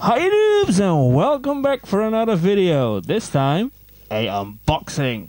Hi noobs and welcome back for another video. This time, a unboxing.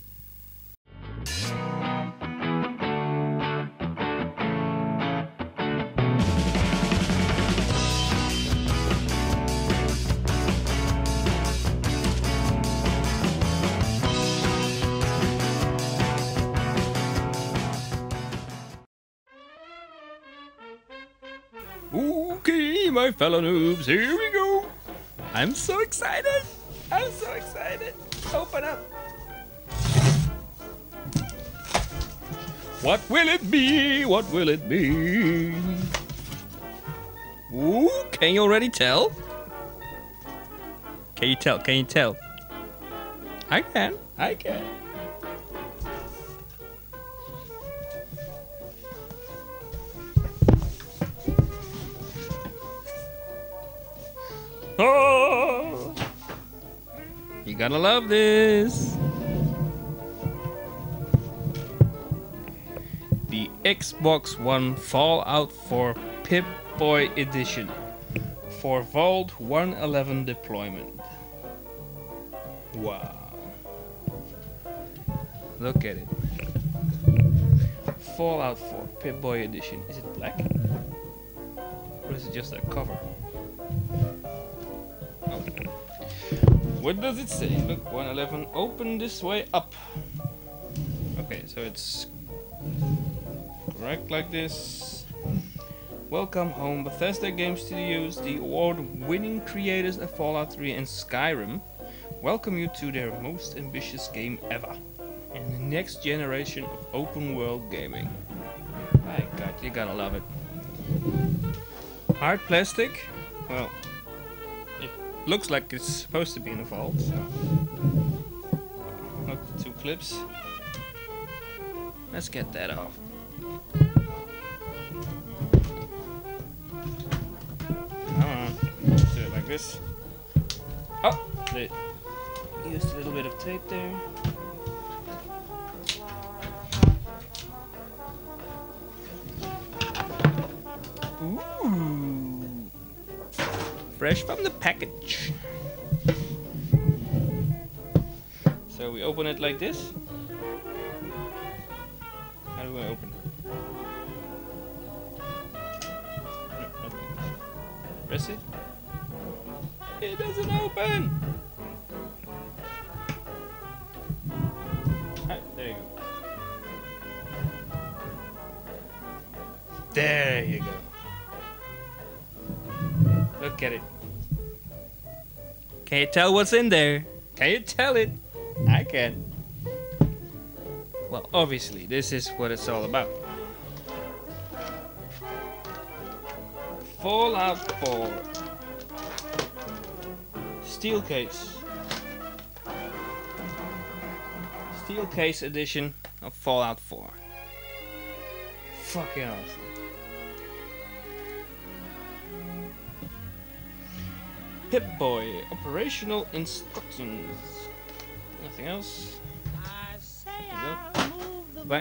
Okay, my fellow noobs, here we go. I'm so excited. I'm so excited. Open up. What will it be? What will it be? Ooh, can you already tell? Can you tell? Can you tell? I can. I can. Oh, you gotta love this. The Xbox One Fallout 4 Pip Boy Edition for Vault 111 deployment. Wow. Look at it. Fallout 4 Pip Boy Edition. Is it black? Or is it just a cover? What does it say? Look, 111, open this way up. Okay, so it's correct like this. Welcome home, Bethesda Game Studios, the award-winning creators of Fallout 3 and Skyrim, welcome you to their most ambitious game ever, and the next generation of open-world gaming. My God, you gotta love it. Hard plastic, well, looks like it's supposed to be in a vault. So. Look, two clips. Let's get that off. Come on. Let's do it like this. Oh! They used a little bit of tape there. Ooh! Fresh from the package. So we open it like this. How do I open it? No, not like this. Press it. It doesn't open. Ah, there you go. There you go. Look at it. Can you tell what's in there? Can you tell it? I can. Well, obviously, this is what it's all about. Fallout 4. Steel case. Steel case edition of Fallout 4. Fucking awesome. Pip Boy operational instructions. Nothing else. Bye.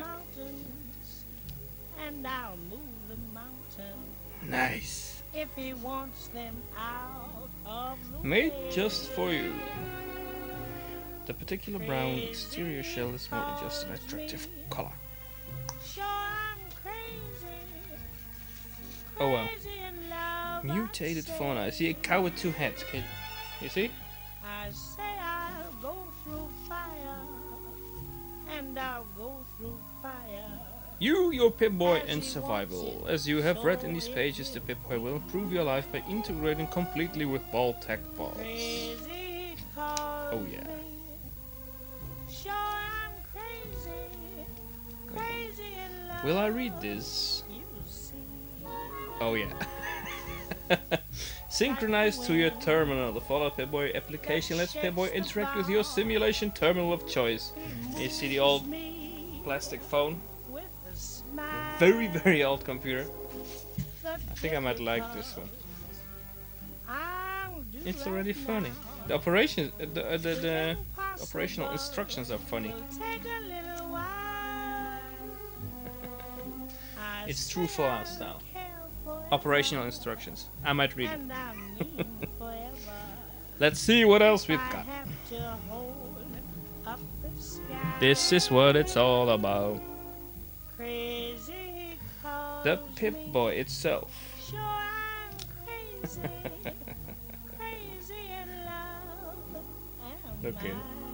And I'll move the mountain. Nice. If he wants them out of the Made way. just for you. The particular brown exterior shell is more just an attractive color. Sure, I'm crazy. Oh wow. Crazy in love, Mutated I say. fauna. I see a cow with two heads. Kid. You see? I say I'll go through fire, and I'll go through fire. You, your Pip Boy, and survival. As you have read in these pages, the Pip Boy will improve your life by integrating completely with ball tech balls. Crazy calls Oh yeah. me. Sure, I'm crazy. Crazy in love. Will I read this? You see. Oh yeah. Synchronized to your terminal. The Fallout Pip Boy application lets Pip Boy interact with your simulation terminal of choice. You see the old plastic phone? With a smile. Very, very old computer. I think I might like this one. I'll do It's right already funny. now. The operation, the operational instructions are funny. Take a little while. It's true Fallout style. Operational instructions. I might read it. And I mean forever. Let's see what else we've got. This is what it's all about. The Pip Boy itself. Okay.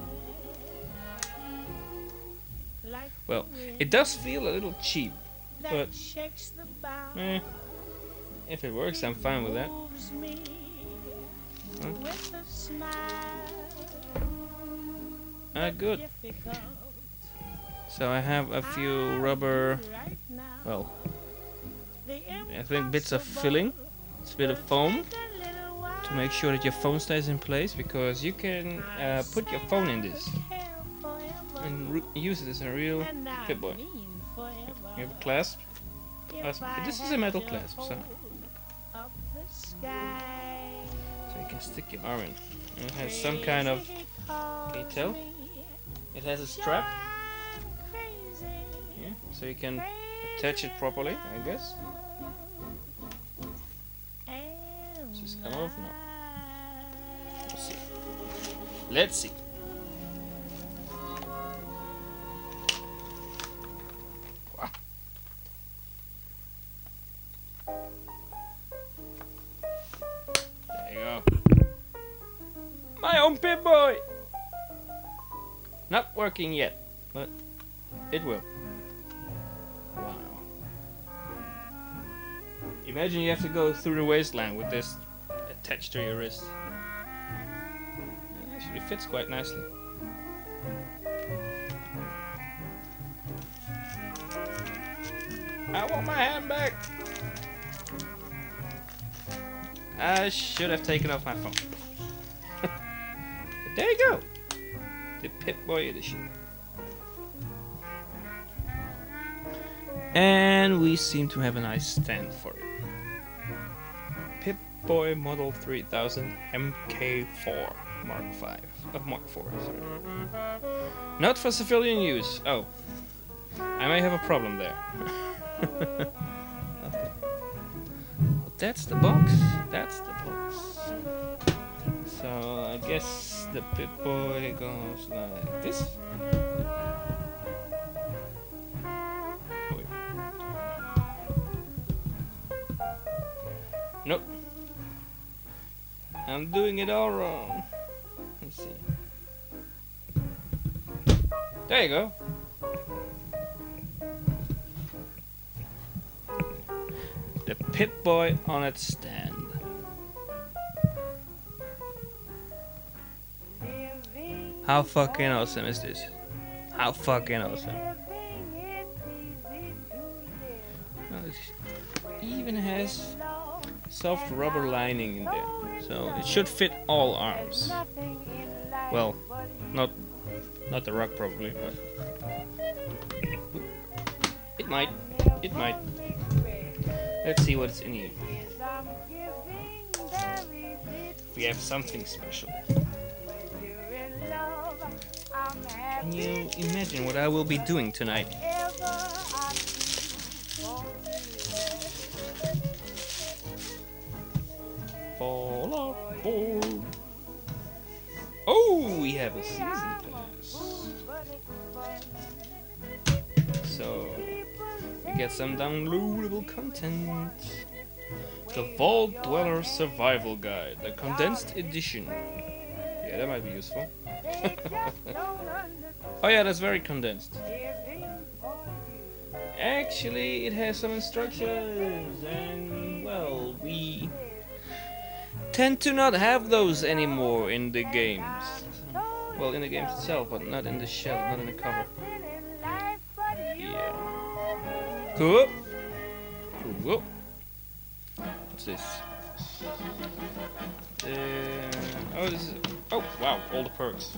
Well, it does feel a little cheap, but if it works, I'm fine with that. Good. So I have a few rubber, well, I think bits of filling. It's a bit of foam to make sure that your phone stays in place, because you can put your phone in this and use it as a real Pip Boy. You have a clasp. This is a metal clasp, so you can stick your arm in. And it has some kind of, can you tell? It has a strap. Yeah, so you can attach it properly, I guess. Does this come off? No. Let's see. Let's see. There you go. My own Pip Boy! Not working yet, but it will. Wow. Imagine you have to go through the wasteland with this attached to your wrist. It actually fits quite nicely. I want my hand back! I should have taken off my phone. But there you go! The Pip Boy Edition. And we seem to have a nice stand for it. Pip Boy Model 3000 MK4 Mark 5. Mark 4, sorry. Not for civilian use. Oh. I may have a problem there. Okay. Well, that's the box. That's the box. So I guess the Pip Boy goes like this. Wait. Nope. I'm doing it all wrong. Let's see. There you go. The Pip Boy on its stand. How fucking awesome is this? How fucking awesome. Well, it even has soft rubber lining in there, so it should fit all arms. Well, not the rug probably, but it might. It might. Let's see what's in here. We have something special. Can you imagine what I will be doing tonight? Fall off board. Oh, we have a season pass. So we get some downloadable content. The Vault Dweller Survival Guide, the condensed edition. Yeah, that might be useful. Oh yeah, that's very condensed. Actually, it has some instructions, and well, we tend to not have those anymore in the games. Well, in the games itself, but not in the shell, not in the cover. Yeah. Cool. Cool. What's this? Oh, this is. Oh, wow, all the perks.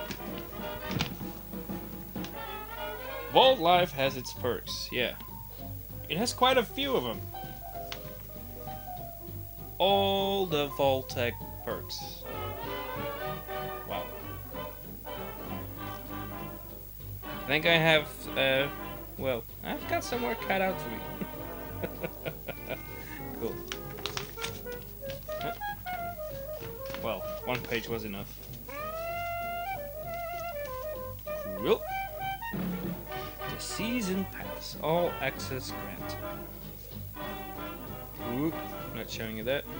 Vault Life has its perks, yeah. It has quite a few of them. All the Vault-Tech perks. Wow. I think I have, well, I've got some more cut out for me. Cool. Well, One page was enough. Cool. The season pass, all access grant. Ooh, not showing you that.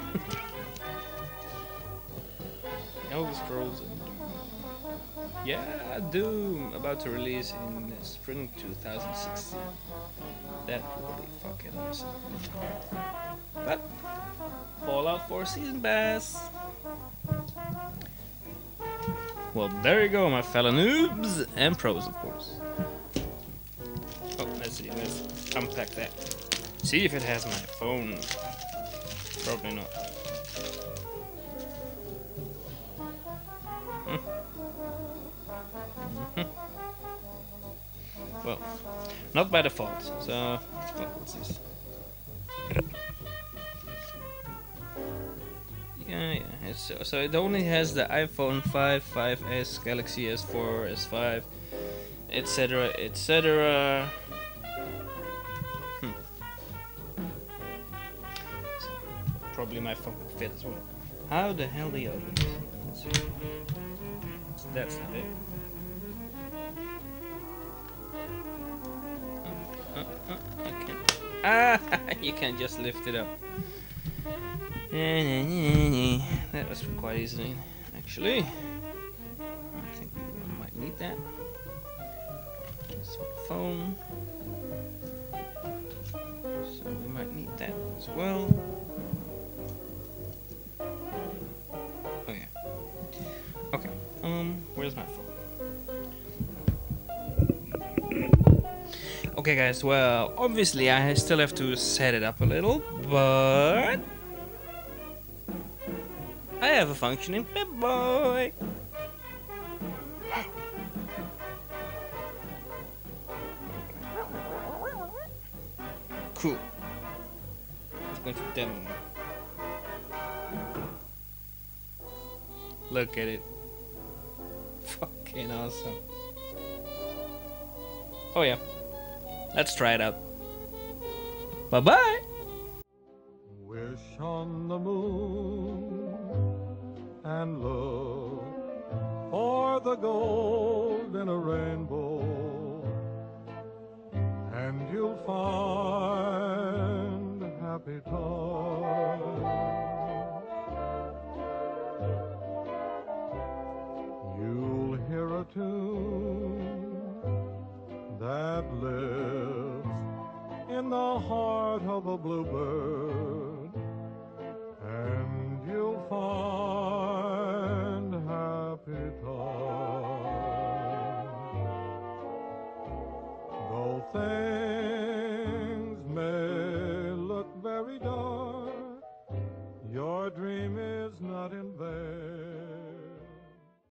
Elder Scrolls and Doom. Yeah, Doom, about to release in spring 2016. That will be fucking awesome. But Fallout 4 Season Pass. Well, there you go, my fellow noobs and pros, of course. Oh, let's see, let's unpack that. See if it has my phone. Probably not. Well, not by default. So, what's this? Yeah. So it only has the iPhone 5, 5S, Galaxy S4, S5, etc., etc. So, probably my phone will fit as well. How the hell do you open this? Let's see. That's not it. I can't. Ah, you can just lift it up. That was quite easy, actually. I think we might need that. Phone. So we might need that as well. Oh yeah. Okay. Where's my phone? Okay, guys. Well, obviously I still have to set it up a little, but I have a functioning Pip Boy. Cool. It's going to demo me. Look at it. Fucking awesome. Oh yeah. Let's try it out. Bye-bye. Wish on the moon and look for the gold in a rainbow, and you'll find happy times. You'll hear a tune that lives in the heart of a bluebird, and you'll find happy times. Though things